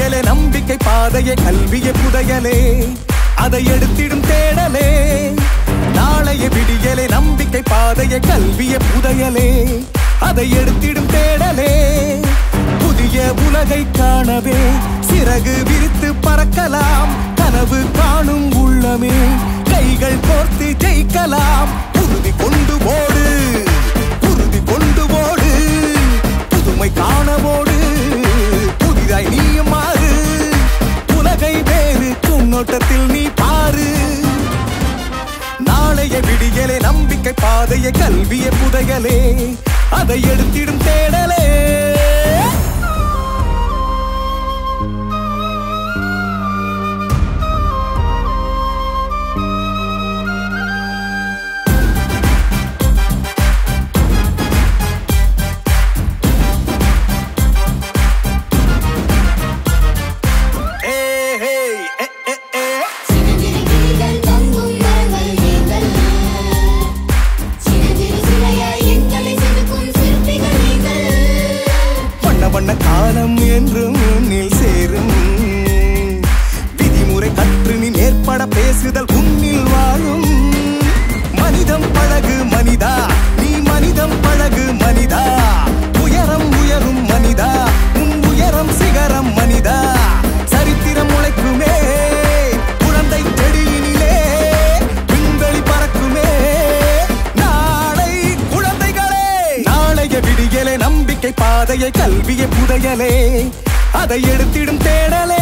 விடியலே நம்பிக்கை பாதையை கல்விய புதையலே அதை எடுத்திடும் தேடலே நாளைய விடியலே நம்பிக்கை பாதையை கல்விய புதையலே அதை எடுத்திடும் தேடலே புதிய உலகை காணவே சிறகு விரித்து பறக்கலாம் கனவு காணும் உள்ளமே கைகள் கோர்த்து ஜெயிக்கலாம் உறுதி கொண்டு ஓடு புதுமை காணவோடு புதிதாய் நீயும் மாறு உலகை வேறு கண்ணோட்டத்தில் நீ பாரு நாளைய விடியலே நம்பிக்கை பாதையை கல்விய புதையலே அதை எடுத்திடும் தேடலே காலம் என்றும் உன்னில் சேரும் விதிமுறை கற்று நீ நேர்பட பேசுதல் உன்னில் வாழும் மனிதம் பழகு மனிதா நீ மனிதம் பழகு மனிதா உயரம் உயரும் மனிதா உன் உயரம் சிகரம் மனிதா சரித்திரம் உழைக்குமே குழந்தை செடியினிலே விண்வெளி பறக்குமே நாளை குழந்தைகளே நாளைய விடியலே நம்பிக்கை பாதையை கல்விய புதையலே அதை எடுத்திடும் தேடலே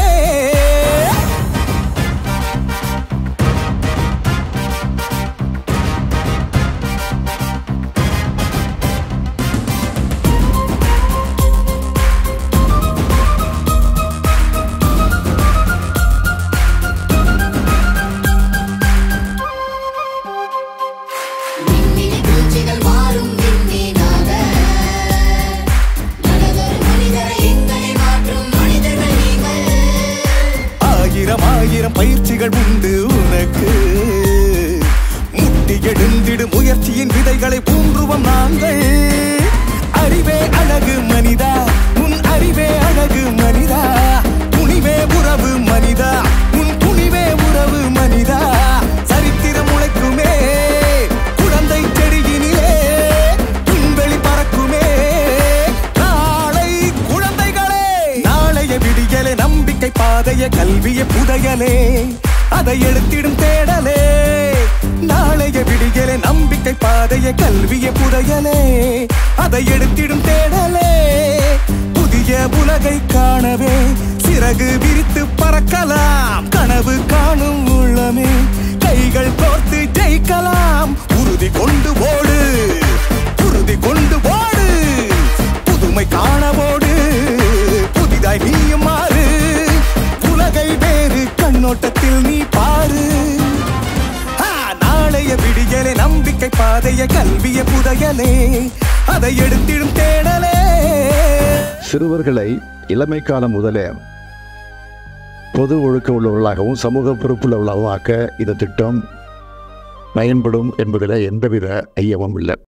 ஆயிரம் பயிற்சிகள் உண்டு உனக்கு முட்டி எழுந்திடும் முயற்சியின் விதைகளை ஊன்றுவோம் நாங்கள் அறிவே அழகு மனிதா உன் அறிவே அழகு மனிதா துணிவே உறவு மனிதா உன் துணிவே உறவு மனிதா சரித்திரம் உழைக்குமே குழந்தை செடியினிலே விண்வெளி பறக்குமே நாளை குழந்தைகளே நாளைய விடியலே நம்பிக்கை பாதைய கல்விய புதையலே அதை எடுத்திடும் தேடலே நாளைய விடியலே நம்பிக்கை பாதைய கல்விய புதையலே அதை எடுத்திடும் தேடலே புதிய உலகை காணவே சிறகு விரித்து பறக்கலாம் கனவு காணும் உள்ளமே கைகள் கோர்த்து ஜெயிக்கலாம் உறுதி கொண்டு ஓடு புதுமை காணவோடு புதிதாய் நீயும் மாறு உலகை வேறு கண்ணோட்டத்தில் நீ பாரு நாளைய விடியலே நம்பிக்கை பாதைய கல்விய புதையலே அதை எடுத்திடும் தேடலே சிறுவர்களை இளமை காலம் முதலே பொது ஒழுக்க உள்ளவர்களாகவும் சமூக பொறுப்புள்ளவர்களாகவும் ஆக்க இந்த திட்டம் பயன்படும் என்பதில் எந்தவித ஐயமும் இல்லை.